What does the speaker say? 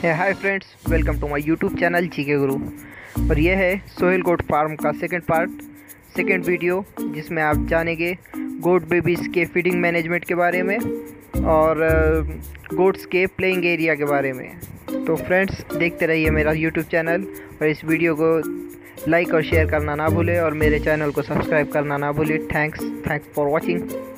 Hi friends, welcome to my YouTube channel GK Guru. और यह है सोहेल गोट फार्म का सेकंड वीडियो, जिसमें आप जानेंगे गोट बेबीज़ के फीडिंग मैनेजमेंट के बारे में और गोट्स के प्लेइंग एरिया के बारे में। तो फ्रेंड्स, देखते रहिए मेरा यूट्यूब चैनल और इस वीडियो को लाइक और शेयर करना ना भूलें और मेरे चैनल को सब्सक्राइब करना ना भूलें। Thanks for watching.